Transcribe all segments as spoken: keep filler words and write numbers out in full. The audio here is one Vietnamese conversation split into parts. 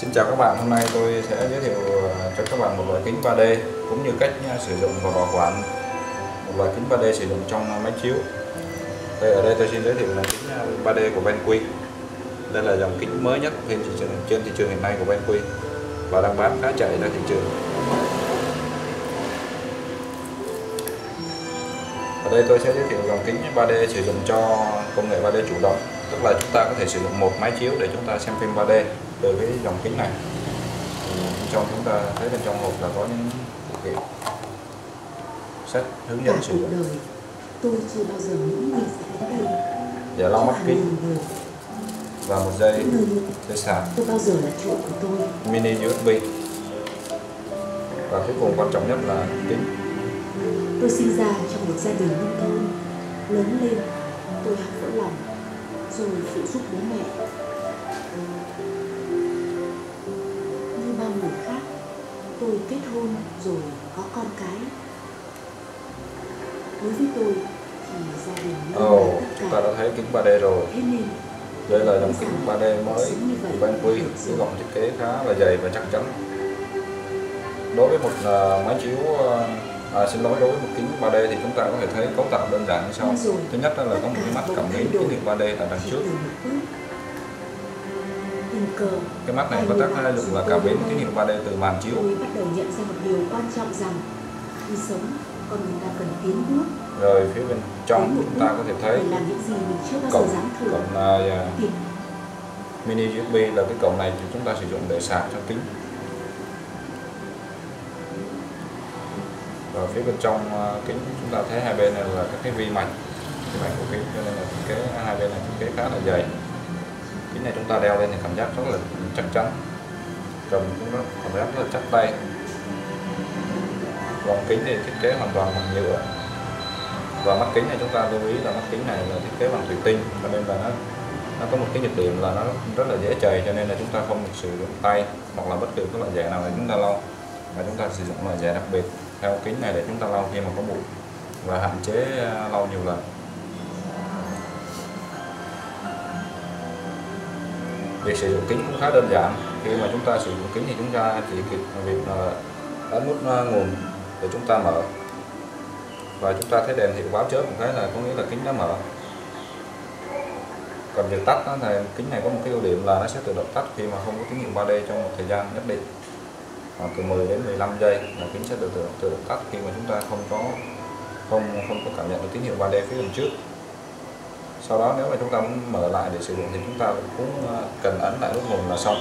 Xin chào các bạn, hôm nay tôi sẽ giới thiệu cho các bạn một loại kính ba D cũng như cách sử dụng và bảo quản một loại kính ba D sử dụng trong máy chiếu. Đây, ở đây tôi xin giới thiệu là kính ba D của Benqui. Đây là dòng kính mới nhất trên thị trường, trên thị trường hiện nay của Benqui và đang bán khá chạy ra thị trường. Ở đây tôi sẽ giới thiệu dòng kính ba D sử dụng cho công nghệ ba D chủ động, tức là chúng ta có thể sử dụng một máy chiếu để chúng ta xem phim ba D từ cái dòng kính này. Bên trong chúng ta thấy bên trong hộp là có những phụ kiện sách hướng dẫn sử dụng. Đời, tôi chưa bao giờ nghĩ mình sẽ đến đây. Dạ lau mắt kính và một dây dây sạc. Tôi bao giờ là chỗ của tôi. Mini u ét bê và cuối cùng quan trọng nhất là kính. Tôi sinh ra trong một gia đình nông thôn, lớn lên tôi học vỡ lòng rồi phụ giúp bố mẹ. Như bao người khác, tôi kết hôn rồi có con cái. Đối với tôi thì gia đình luôn Ồ, là tất chúng cả. ta đã thấy kính ba D rồi. Thế nên Đây là dòng kính ba D mới của Benqui, cái gọng thiết kế khá là dày và chắc chắn. Đối với một uh, máy chiếu uh, à, xin lỗi đối với một kính ba D thì chúng ta có thể thấy cấu tạo đơn giản như sau. Thứ nhất là có một cái mắt cảm biến tín hiệu ba D ở đằng trước. Cái mắt này có tác dụng là cảm biến tín hiệu ba D từ màn chiếu. Tôi bắt đầu nhận ra một điều quan trọng rằng khi sống con người ta cần tiến bước. Rồi phía bên trong chúng ta có thể thấy làm những gì mình chưa bao cổng, giờ dám thử. cổng uh, mini u ét bê là cái cổng này thì chúng ta sử dụng để sạc cho kính. Và phía bên trong uh, kính chúng ta thấy hai bên này là các cái vi mạch, vi mạch của kính, cho nên là thiết kế hai bên này thiết kế khá là dày. Kính này chúng ta đeo lên thì cảm giác rất là chắc chắn, cầm cũng rất cảm giác rất là chắc tay. Vòng kính thì thiết kế hoàn toàn bằng nhựa. Và mắt kính này chúng ta lưu ý là mắt kính này là thiết kế bằng thủy tinh, cho nên là nó nó có một cái nhược điểm là nó rất là dễ chày, cho nên là chúng ta không được sử dụng tay hoặc là bất cứ cái loại giẻ nào để chúng ta lau, mà chúng ta sử dụng loại giẻ đặc biệt theo kính này để chúng ta lau khi mà có bụi và hạn chế lau nhiều lần. Việc sử dụng kính cũng khá đơn giản. Khi mà chúng ta sử dụng kính thì chúng ta chỉ việc việc ấn nút nguồn để chúng ta mở, và chúng ta thấy đèn hiệu báo chớp một cái là có nghĩa là kính đã mở. Còn việc tắt đó, thì kính này có một cái ưu điểm là nó sẽ tự động tắt khi mà không có tín hiệu ba D trong một thời gian nhất định, khoảng từ mười đến mười lăm giây là kính sẽ tự tự, tự động tắt khi mà chúng ta không có không không có cảm nhận được tín hiệu ba D phía bên trước. Sau đó nếu mà chúng ta muốn mở lại để sử dụng thì chúng ta cũng cần ấn lại nút nguồn là xong.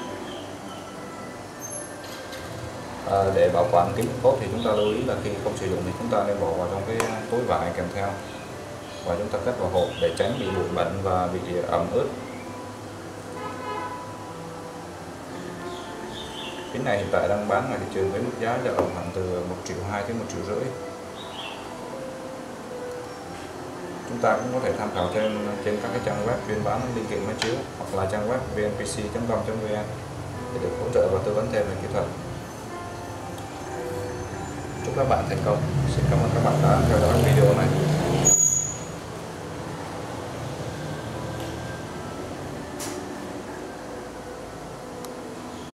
À, để bảo quản kính tốt thì chúng ta lưu ý là khi không sử dụng thì chúng ta nên bỏ vào trong cái túi vải kèm theo và chúng ta cất vào hộp để tránh bị bụi bẩn và bị ẩm ướt. Kính này hiện tại đang bán ngoài thị trường với mức giá dao động khoảng từ một triệu hai đến một triệu rưỡi. Chúng ta cũng có thể tham khảo trên trên các cái trang web chuyên bán linh kiện máy chiếu hoặc là trang web vê en pê xê chấm com chấm vê en để được hỗ trợ và tư vấn thêm về kỹ thuật. Chúc các bạn thành công. Xin cảm ơn các bạn đã theo dõi video này.